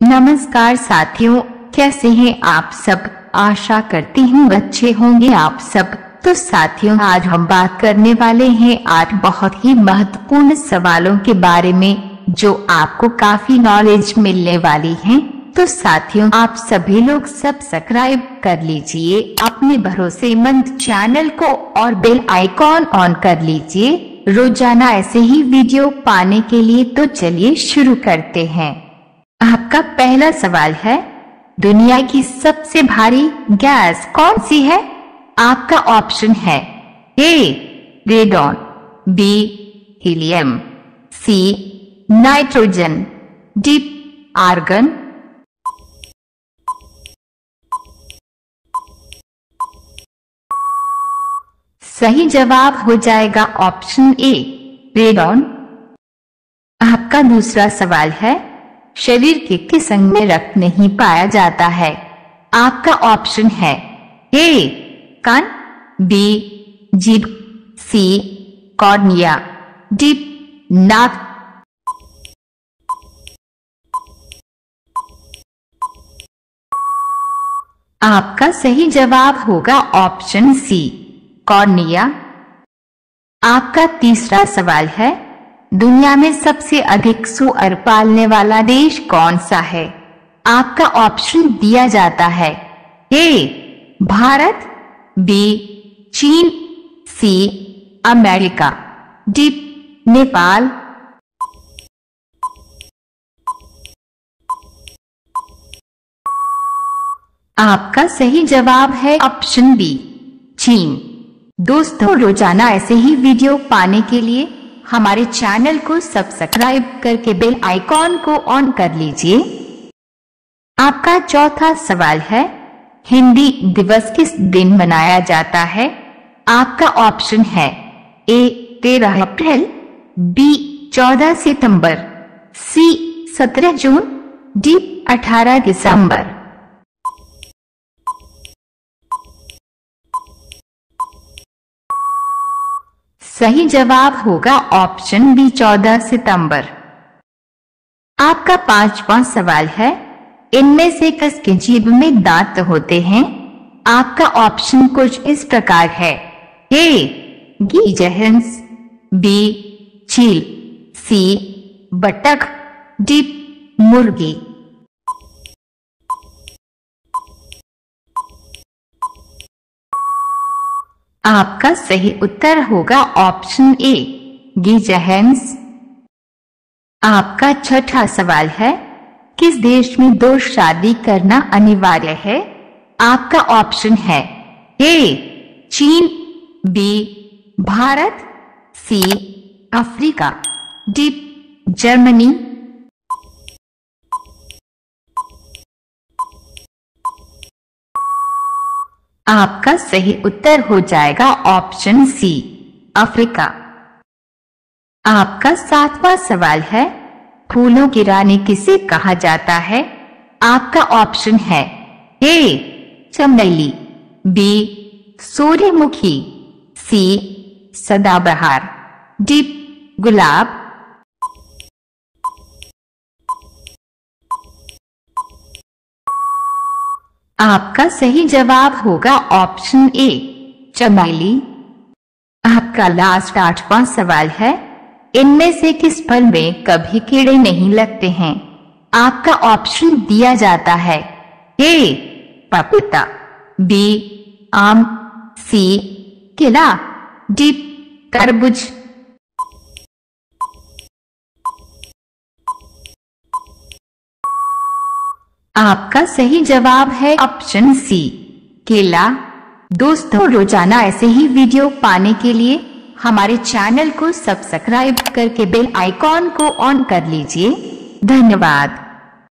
नमस्कार साथियों, कैसे हैं आप सब। आशा करती हूँ अच्छे होंगे आप सब। तो साथियों, आज हम बात करने वाले हैं 8 बहुत ही महत्वपूर्ण सवालों के बारे में जो आपको काफी नॉलेज मिलने वाली हैं। तो साथियों, आप सभी लोग सब्सक्राइब कर लीजिए अपने भरोसेमंद चैनल को और बेल आइकॉन ऑन कर लीजिए रोजाना ऐसे ही वीडियो पाने के लिए। तो चलिए शुरू करते हैं। आपका पहला सवाल है, दुनिया की सबसे भारी गैस कौन सी है। आपका ऑप्शन है A radon, B helium, C nitrogen, D argon. सही जवाब हो जाएगा ऑप्शन ए रेडॉन। आपका दूसरा सवाल है, शरीर के किस अंग में रक्त नहीं पाया जाता है। आपका ऑप्शन है ए कान, बी जीभ, सी कॉर्निया, डी नाक। आपका सही जवाब होगा ऑप्शन सी कॉर्निया। आपका तीसरा सवाल है, दुनिया में सबसे अधिक सूअर पालने वाला देश कौन सा है। आपका ऑप्शन दिया जाता है ए भारत, बी चीन, सी अमेरिका, डी नेपाल। आपका सही जवाब है ऑप्शन बी चीन। दोस्तों, रोजाना ऐसे ही वीडियो पाने के लिए हमारे चैनल को सब्सक्राइब करके बेल आइकॉन को ऑन कर लीजिए। आपका चौथा सवाल है, हिंदी दिवस किस दिन मनाया जाता है। आपका ऑप्शन है ए 13 अप्रैल, बी 14 सितंबर, सी 17 जून, डी 18 दिसंबर। सही जवाब होगा ऑप्शन बी 14 सितंबर। आपका पांचवा सवाल है, इनमें से किसके जीभ में दांत होते हैं। आपका ऑप्शन कुछ इस प्रकार है ए गीजहंस, बी चील, सी बतख, डी मुर्गी। आपका सही उत्तर होगा ऑप्शन ए गीजहंस। आपका छठा सवाल है, किस देश में 2 शादी करना अनिवार्य है। आपका ऑप्शन है ए चीन, B Bharat, C Africa, D Germany. आपका सही उत्तर हो जाएगा ऑप्शन सी अफ्रीका। आपका 7वां सवाल है, फूलों की रानी किसे कहा जाता है। आपका ऑप्शन है ए चमेली, बी सूर्यमुखी, सी सदाबहार, डी गुलाब। आपका सही जवाब होगा ऑप्शन ए चमेली। आपका लास्ट 8वां सवाल है, इनमें से किस फल में कभी कीड़े नहीं लगते हैं। आपका ऑप्शन दिया जाता है ए पपीता, बी आम, सी केला, डी तरबूज। आपका सही जवाब है ऑप्शन सी केला। दोस्तों, रोजाना ऐसे ही वीडियो पाने के लिए हमारे चैनल को सब्सक्राइब करके बेल आइकॉन को ऑन कर लीजिए। धन्यवाद।